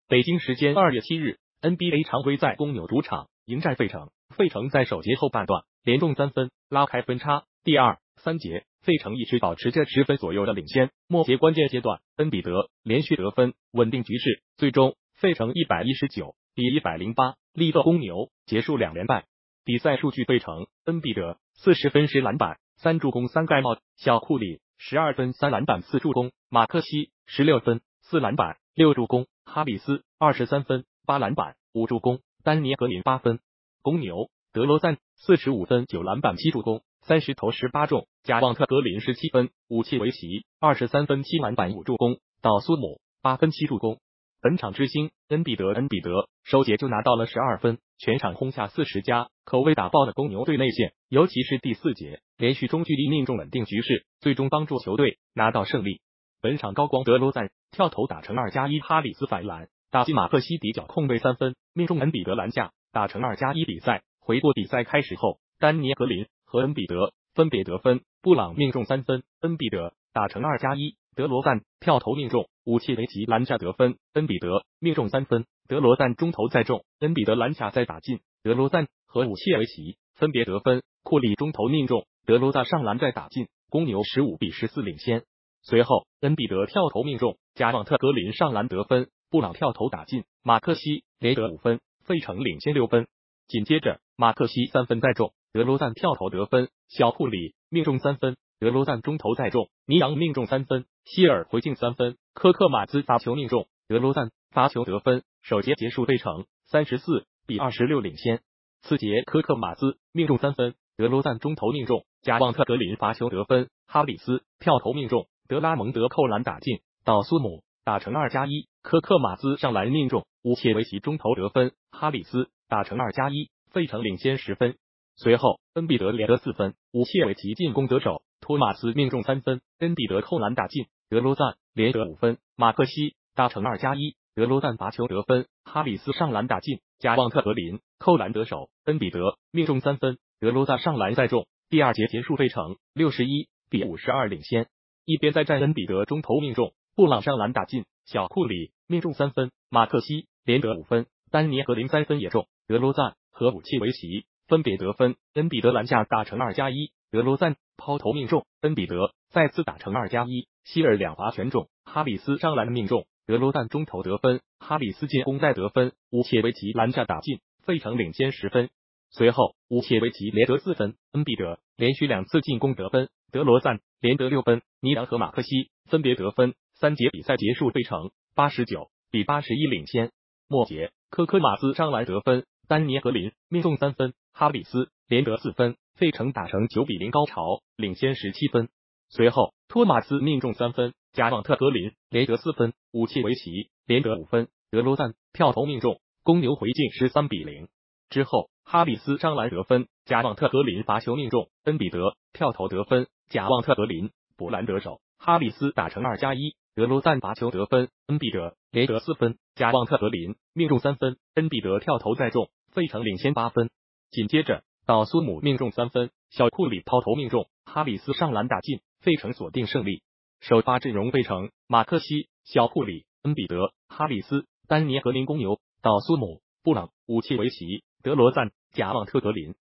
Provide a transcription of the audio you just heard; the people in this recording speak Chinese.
北京时间2月7日 ，NBA 常规赛公牛主场迎战费城，费城在首节后半段连中3分，拉开分差。第二、三节，费城一直保持着10分左右的领先。末节关键阶段，恩比德连续得分，稳定局势。最终，费城119-108力克公牛，结束2连败。比赛数据：费城，恩比德40分10篮板3助攻3盖帽，小库里12分3篮板4助攻，马克西16分4篮板6助攻，哈里斯23分8篮板5助攻，丹尼格林8分。公牛，德罗赞45分9篮板7助攻，30投18中，加旺特格林17分，武契维奇23分7篮板5助攻，道苏姆8分7助攻。本场之星恩比德首节就拿到了12分，全场轰下40加，口味打爆了公牛队内线，尤其是第4节连续中距离命中稳定局势，最终帮助球队拿到胜利。本场高光德罗赞跳投打成2+1，哈里斯反篮打进马克西底角空位3分，命中恩比德篮下打成2+1。比赛回顾比赛开始后，丹尼格林和恩比德分别得分，布朗命中3分，恩比德打成2+1，德罗赞跳投命中，武契维奇篮下得分，恩比德命中3分，德罗赞中投再中，恩比德篮下再打进，德罗赞和武契维奇分别得分，库里中投命中，德罗赞上篮再打进，公牛15-14领先。随后，恩比德跳投命中，加旺特格林上篮得分，布朗跳投打进，马克西连得5分，费城领先6分。紧接着，马克西3分再中，德罗赞跳投得分，小库里命中3分，德罗赞中投再中，尼昂命中3分，希尔回敬3分，科克马兹罚球命中，德罗赞罚球得分。首节结束，费城34-26领先。次节，科克马兹命中3分，德罗赞中投命中，加旺特格林罚球得分，哈里斯跳投命中，德拉蒙德扣篮打进，道苏姆打成2+1，科克马兹上篮命中，武切维奇中投得分，哈里斯打成2+1，费城领先10分。随后，恩比德连得4分，武切维奇进攻得手，托马斯命中3分，恩比德扣篮打进，德罗赞连得5分，马克西打成2+1，德罗赞罚球得分，哈里斯上篮打进，加旺特格林扣篮得手，恩比德命中3分，德罗赞上篮再中。第二节结束，费城61-52领先。一边再战，恩比德中投命中，布朗上篮打进，小库里命中3分，马克西连得5分，丹尼格林3分也中，德罗赞和武契维奇分别得分，恩比德篮下打成2+1，德罗赞抛投命中，恩比德再次打成2+1，希尔2罚全中，哈里斯上篮命中，德罗赞中投得分，哈里斯进攻再得分，武切维奇篮下打进，费城领先10分。随后，武切维奇连得4分，恩比德连续2次进攻得分，德罗赞连得6分，尼昂和马克西分别得分。3节比赛结束，费城89-81领先。末节，科克马兹上篮得分，丹尼格林命中3分，哈里斯连得4分，费城打成9-0高潮，领先17分。随后，托马斯命中3分，加旺特格林连得4分，武契维奇连得5分，德罗赞跳投命中，公牛回敬13-0。之后，哈里斯上篮得分，加旺特格林罚球命中，恩比德跳投得分，加旺特格林补篮得手，哈里斯打成2+1，德罗赞罚球得分，恩比德连得4分，加旺特格林命中3分，恩比德跳投再中，费城领先8分。紧接着，道苏姆命中3分，小库里抛投命中，哈里斯上篮打进，费城锁定胜利。首发阵容：费城马克西、小库里、恩比德、哈里斯、丹尼格林；公牛道苏姆、布朗、武契维奇、德罗赞、加旺特格林。